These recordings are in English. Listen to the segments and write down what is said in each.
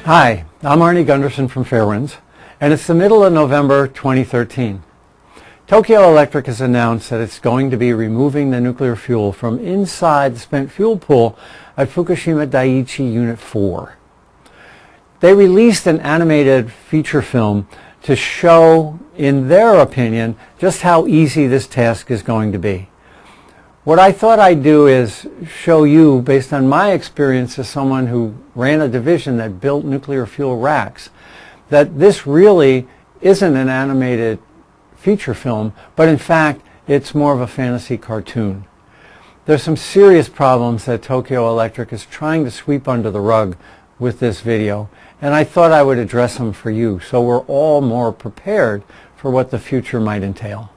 Hi, I'm Arnie Gundersen from Fairewinds, and it's the middle of November 2013. Tokyo Electric has announced that it's going to be removing the nuclear fuel from inside the spent fuel pool at Fukushima Daiichi Unit 4. They released an animated feature film to show, in their opinion, just how easy this task is going to be. What I thought I'd do is show you, based on my experience as someone who ran a division that built nuclear fuel racks, that this really isn't an animated feature film, but in fact it's more of a fantasy cartoon. There's some serious problems that Tokyo Electric is trying to sweep under the rug with this video, and I thought I would address them for you so we're all more prepared for what the future might entail.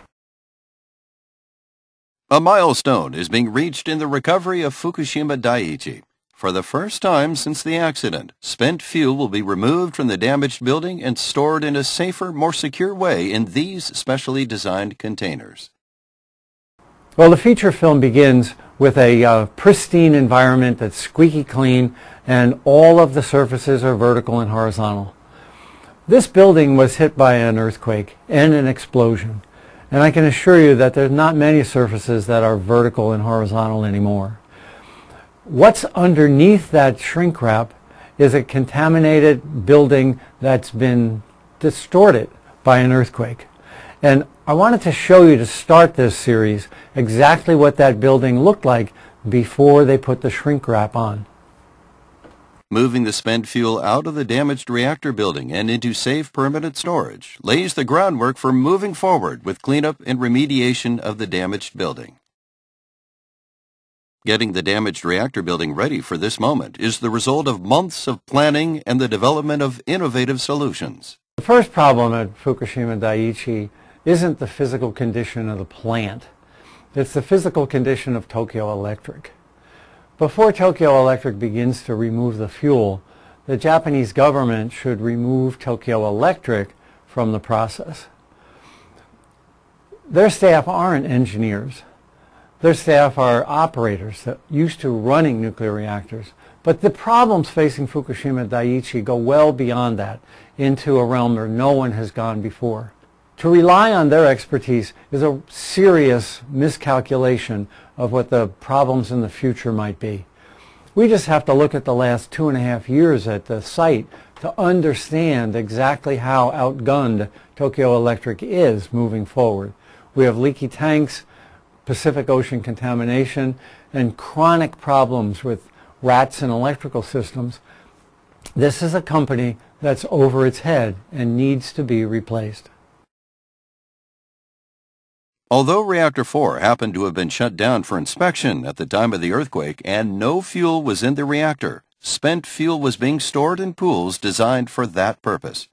A milestone is being reached in the recovery of Fukushima Daiichi. For the first time since the accident, spent fuel will be removed from the damaged building and stored in a safer, more secure way in these specially designed containers. Well, the feature film begins with a pristine environment that's squeaky clean, and all of the surfaces are vertical and horizontal. This building was hit by an earthquake and an explosion. And I can assure you that there's not many surfaces that are vertical and horizontal anymore. What's underneath that shrink wrap is a contaminated building that's been distorted by an earthquake. And I wanted to show you, to start this series, exactly what that building looked like before they put the shrink wrap on. Moving the spent fuel out of the damaged reactor building and into safe permanent storage lays the groundwork for moving forward with cleanup and remediation of the damaged building. Getting the damaged reactor building ready for this moment is the result of months of planning and the development of innovative solutions. The first problem at Fukushima Daiichi isn't the physical condition of the plant. It's the physical condition of Tokyo Electric. Before Tokyo Electric begins to remove the fuel, the Japanese government should remove Tokyo Electric from the process. Their staff aren't engineers. Their staff are operators that used to running nuclear reactors. But the problems facing Fukushima Daiichi go well beyond that, into a realm where no one has gone before. To rely on their expertise is a serious miscalculation of what the problems in the future might be. We just have to look at the last 2.5 years at the site to understand exactly how outgunned Tokyo Electric is moving forward. We have leaky tanks, Pacific Ocean contamination, and chronic problems with rats and electrical systems. This is a company that's over its head and needs to be replaced. Although Reactor 4 happened to have been shut down for inspection at the time of the earthquake and no fuel was in the reactor, spent fuel was being stored in pools designed for that purpose.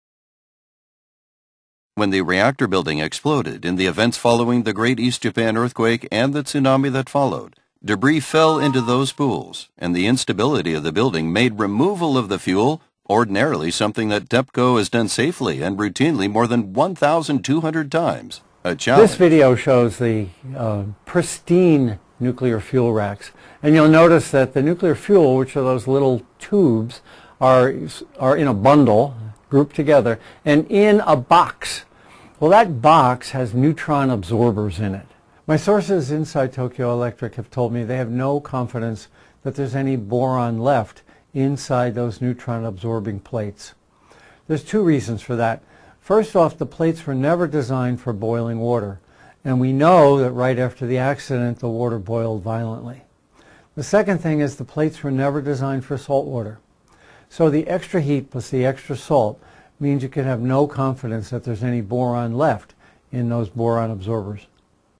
When the reactor building exploded in the events following the Great East Japan earthquake and the tsunami that followed, debris fell into those pools, and the instability of the building made removal of the fuel ordinarily something that TEPCO has done safely and routinely more than 1,200 times. This video shows the pristine nuclear fuel racks, and you'll notice that the nuclear fuel, which are those little tubes, are in a bundle, grouped together, and in a box. Well, that box has neutron absorbers in it. My sources inside Tokyo Electric have told me they have no confidence that there's any boron left inside those neutron absorbing plates. There's two reasons for that. First off, the plates were never designed for boiling water, and we know that right after the accident the water boiled violently. The second thing is the plates were never designed for salt water. So the extra heat plus the extra salt means you can have no confidence that there's any boron left in those boron absorbers.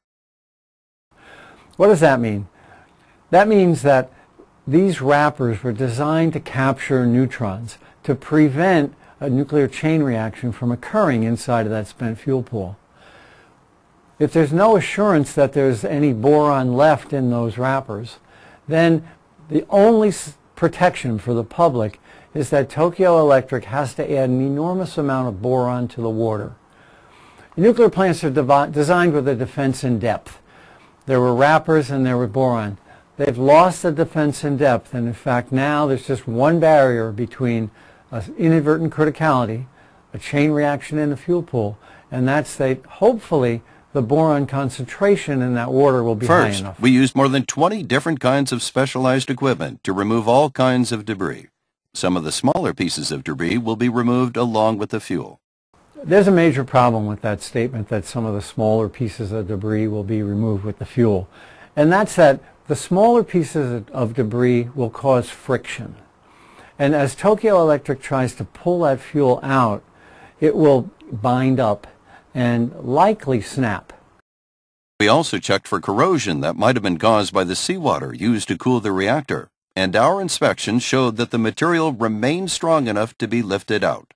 What does that mean? That means that these wrappers were designed to capture neutrons to prevent a nuclear chain reaction from occurring inside of that spent fuel pool. If there's no assurance that there's any boron left in those wrappers, then the only protection for the public is that Tokyo Electric has to add an enormous amount of boron to the water. Nuclear plants are designed with a defense in depth. There were wrappers and there were boron. They've lost the defense in depth, and in fact now there's just one barrier between inadvertent criticality, a chain reaction in the fuel pool, and that's that hopefully the boron concentration in that water will be high enough. First, we used more than 20 different kinds of specialized equipment to remove all kinds of debris. Some of the smaller pieces of debris will be removed along with the fuel. There's a major problem with that statement that some of the smaller pieces of debris will be removed with the fuel, and that's that the smaller pieces of debris will cause friction. And as Tokyo Electric tries to pull that fuel out, it will bind up and likely snap. We also checked for corrosion that might have been caused by the seawater used to cool the reactor, and our inspection showed that the material remained strong enough to be lifted out.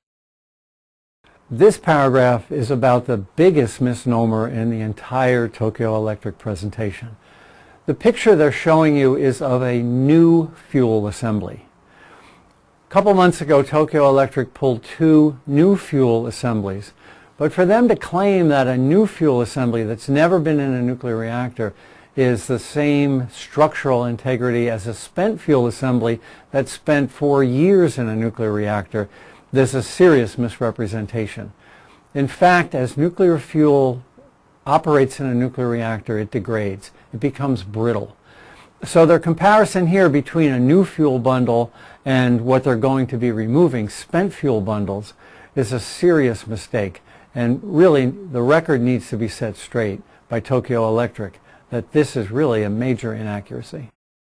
This paragraph is about the biggest misnomer in the entire Tokyo Electric presentation. The picture they're showing you is of a new fuel assembly. A couple months ago, Tokyo Electric pulled 2 new fuel assemblies. But for them to claim that a new fuel assembly that's never been in a nuclear reactor is the same structural integrity as a spent fuel assembly that's spent 4 years in a nuclear reactor, there's a serious misrepresentation. In fact, as nuclear fuel operates in a nuclear reactor, it degrades. It becomes brittle. So their comparison here between a new fuel bundle and what they're going to be removing, spent fuel bundles, is a serious mistake. And really, the record needs to be set straight by Tokyo Electric that this is really a major inaccuracy.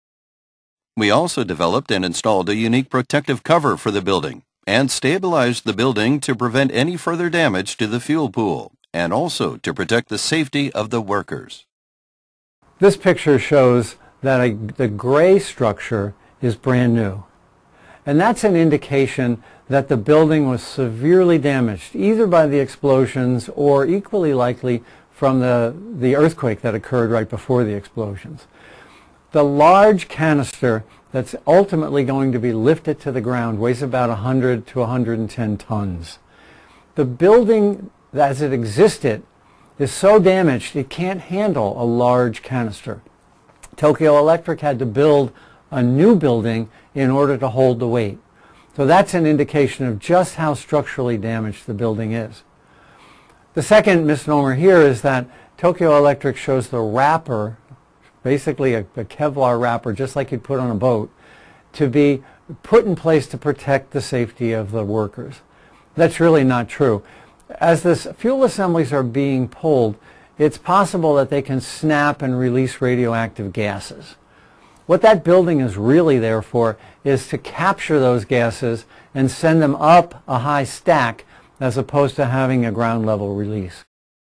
We also developed and installed a unique protective cover for the building and stabilized the building to prevent any further damage to the fuel pool and also to protect the safety of the workers. This picture shows that the gray structure is brand new. And that's an indication that the building was severely damaged, either by the explosions or equally likely from the earthquake that occurred right before the explosions. The large canister that's ultimately going to be lifted to the ground weighs about 100 to 110 tons. The building as it existed is so damaged it can't handle a large canister. Tokyo Electric had to build a new building in order to hold the weight. So that's an indication of just how structurally damaged the building is. The second misnomer here is that Tokyo Electric shows the wrapper, basically a Kevlar wrapper, just like you'd put on a boat, to be put in place to protect the safety of the workers. That's really not true. As the fuel assemblies are being pulled, it's possible that they can snap and release radioactive gases. What that building is really there for is to capture those gases and send them up a high stack as opposed to having a ground level release.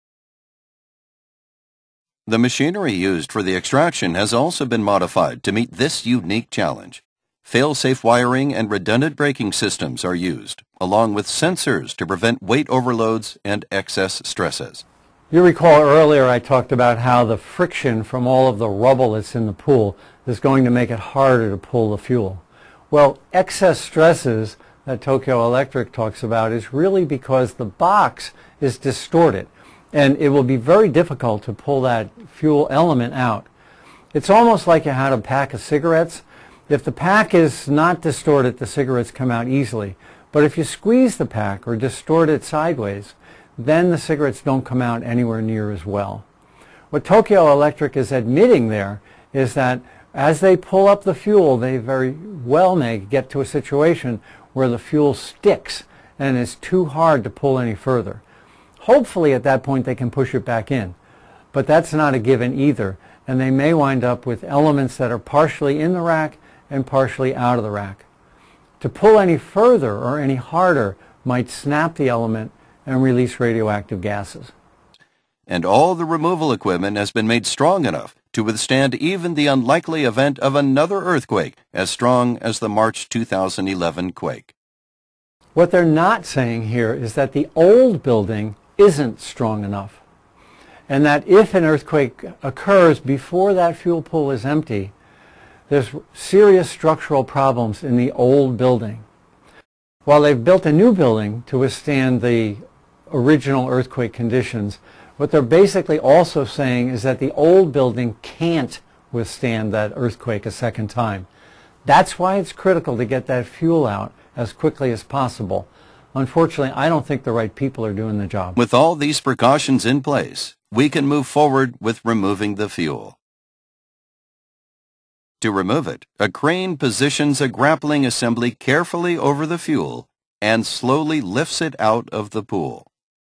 The machinery used for the extraction has also been modified to meet this unique challenge. Fail-safe wiring and redundant braking systems are used, along with sensors to prevent weight overloads and excess stresses. You recall earlier I talked about how the friction from all of the rubble that's in the pool is going to make it harder to pull the fuel. Well, excess stresses that Tokyo Electric talks about is really because the box is distorted, and it will be very difficult to pull that fuel element out. It's almost like you had a pack of cigarettes. If the pack is not distorted, the cigarettes come out easily. But if you squeeze the pack or distort it sideways, then the cigarettes don't come out anywhere near as well. What Tokyo Electric is admitting there is that as they pull up the fuel, they very well may get to a situation where the fuel sticks and it's too hard to pull any further. Hopefully at that point they can push it back in, but that's not a given either, and they may wind up with elements that are partially in the rack and partially out of the rack. To pull any further or any harder might snap the element and release radioactive gases. And all the removal equipment has been made strong enough to withstand even the unlikely event of another earthquake as strong as the March 2011 quake. What they're not saying here is that the old building isn't strong enough, and that if an earthquake occurs before that fuel pool is empty, there's serious structural problems in the old building. While they've built a new building to withstand the original earthquake conditions, what they're basically also saying is that the old building can't withstand that earthquake a second time. That's why it's critical to get that fuel out as quickly as possible. Unfortunately, I don't think the right people are doing the job. With all these precautions in place, we can move forward with removing the fuel. To remove it, a crane positions a grappling assembly carefully over the fuel and slowly lifts it out of the pool.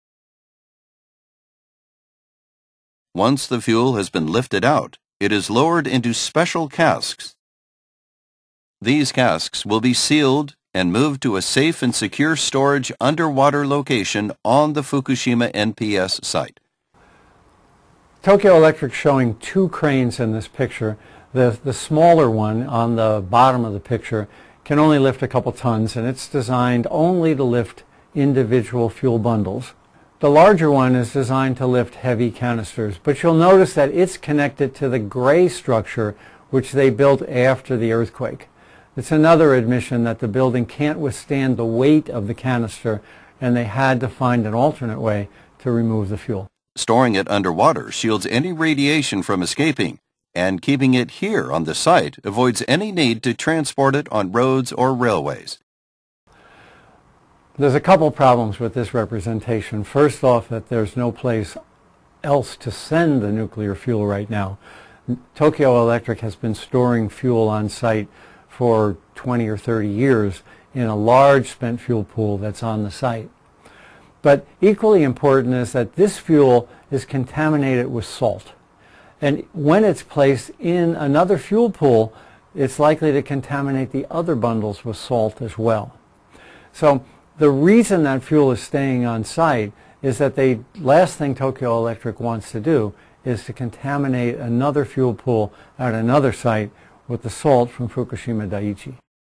Once the fuel has been lifted out, it is lowered into special casks. These casks will be sealed and moved to a safe and secure storage underwater location on the Fukushima NPS site. Tokyo Electric showing two cranes in this picture. The smaller one on the bottom of the picture can only lift a couple tons, and it's designed only to lift individual fuel bundles. The larger one is designed to lift heavy canisters, but you'll notice that it's connected to the gray structure which they built after the earthquake. It's another admission that the building can't withstand the weight of the canister, and they had to find an alternate way to remove the fuel. Storing it underwater shields any radiation from escaping, and keeping it here on the site avoids any need to transport it on roads or railways. There's a couple problems with this representation. First off, that there's no place else to send the nuclear fuel right now. Tokyo Electric has been storing fuel on site for 20 or 30 years in a large spent fuel pool that's on the site. But equally important is that this fuel is contaminated with salt. And when it's placed in another fuel pool, it's likely to contaminate the other bundles with salt as well. So the reason that fuel is staying on site is that the last thing Tokyo Electric wants to do is to contaminate another fuel pool at another site with the salt from Fukushima Daiichi.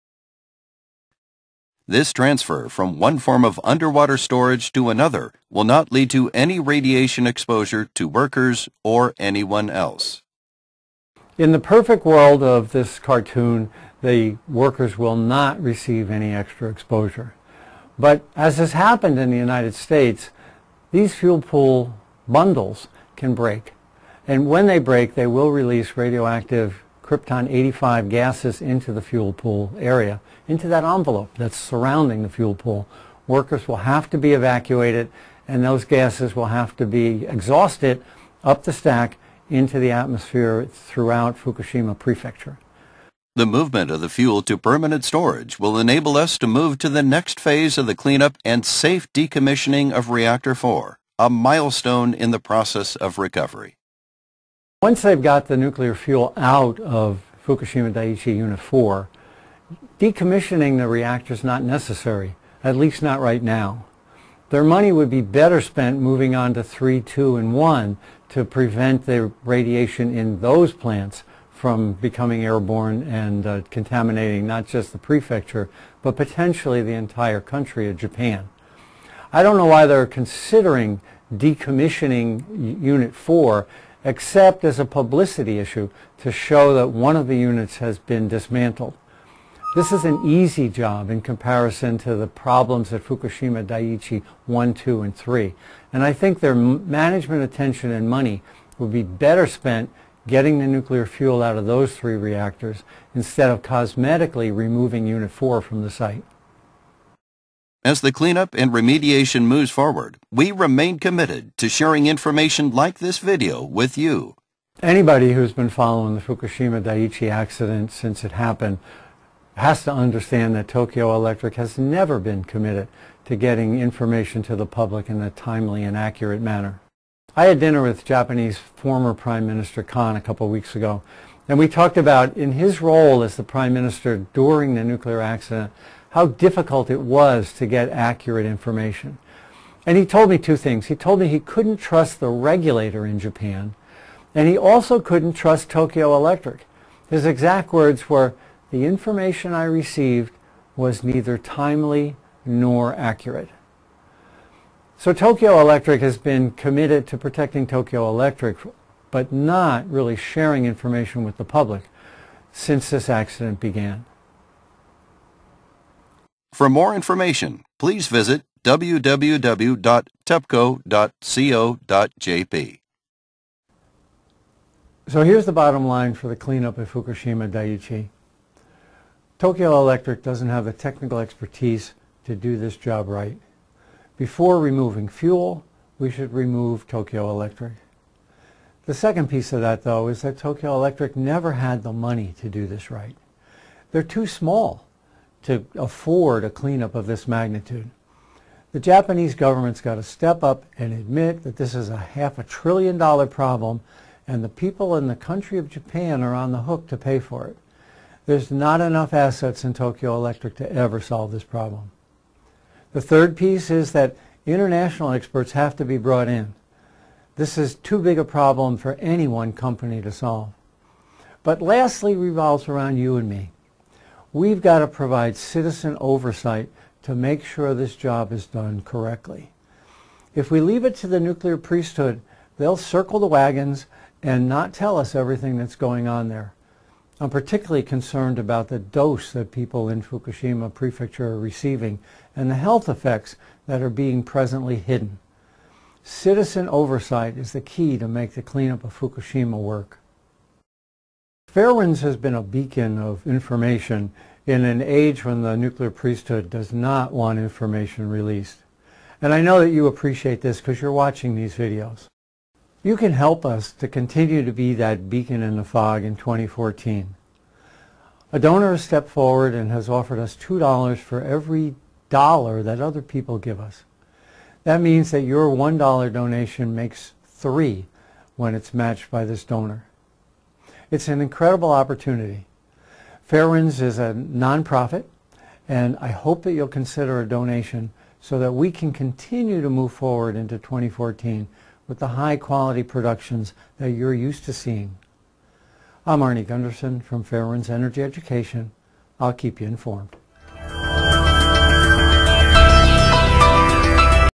This transfer from one form of underwater storage to another will not lead to any radiation exposure to workers or anyone else. In the perfect world of this cartoon, the workers will not receive any extra exposure. But as has happened in the United States, these fuel pool bundles can break. And when they break, they will release radioactive krypton-85 gases into the fuel pool area, into that envelope that's surrounding the fuel pool. Workers will have to be evacuated, and those gases will have to be exhausted up the stack into the atmosphere throughout Fukushima Prefecture. The movement of the fuel to permanent storage will enable us to move to the next phase of the cleanup and safe decommissioning of Reactor 4, a milestone in the process of recovery. Once they've got the nuclear fuel out of Fukushima Daiichi Unit 4, decommissioning the reactor is not necessary, at least not right now. Their money would be better spent moving on to 3, 2, and 1 to prevent the radiation in those plants from becoming airborne and contaminating not just the prefecture, but potentially the entire country of Japan. I don't know why they're considering decommissioning Unit 4, except as a publicity issue to show that one of the units has been dismantled. This is an easy job in comparison to the problems at Fukushima Daiichi 1, 2, and 3. And I think their management attention and money would be better spent getting the nuclear fuel out of those 3 reactors instead of cosmetically removing Unit 4 from the site. As the cleanup and remediation moves forward, we remain committed to sharing information like this video with you. Anybody who's been following the Fukushima Daiichi accident since it happened has to understand that Tokyo Electric has never been committed to getting information to the public in a timely and accurate manner. I had dinner with Japanese former Prime Minister Kan a couple of weeks ago, and we talked about, in his role as the Prime Minister during the nuclear accident, how difficult it was to get accurate information. And he told me 2 things. He told me he couldn't trust the regulator in Japan, and he also couldn't trust Tokyo Electric. His exact words were, "The information I received was neither timely nor accurate." So Tokyo Electric has been committed to protecting Tokyo Electric, but not really sharing information with the public since this accident began. For more information, please visit www.tepco.co.jp. So here's the bottom line for the cleanup at Fukushima Daiichi. Tokyo Electric doesn't have the technical expertise to do this job right. Before removing fuel, we should remove Tokyo Electric. The second piece of that, though, is that Tokyo Electric never had the money to do this right. They're too small to afford a cleanup of this magnitude. The Japanese government's got to step up and admit that this is a $500 billion problem, and the people in the country of Japan are on the hook to pay for it. There's not enough assets in Tokyo Electric to ever solve this problem. The third piece is that international experts have to be brought in. This is too big a problem for any one company to solve. But lastly revolves around you and me. We've got to provide citizen oversight to make sure this job is done correctly. If we leave it to the nuclear priesthood, they'll circle the wagons and not tell us everything that's going on there. I'm particularly concerned about the dose that people in Fukushima Prefecture are receiving and the health effects that are being presently hidden. Citizen oversight is the key to make the cleanup of Fukushima work. Fairewinds has been a beacon of information in an age when the nuclear priesthood does not want information released. And I know that you appreciate this because you're watching these videos. You can help us to continue to be that beacon in the fog in 2014. A donor has stepped forward and has offered us $2 for every dollar that other people give us. That means that your $1 donation makes 3 when it's matched by this donor. It's an incredible opportunity. Fairewinds is a nonprofit, and I hope that you'll consider a donation so that we can continue to move forward into 2014 with the high-quality productions that you're used to seeing. I'm Arnie Gundersen from Fairewinds Energy Education. I'll keep you informed.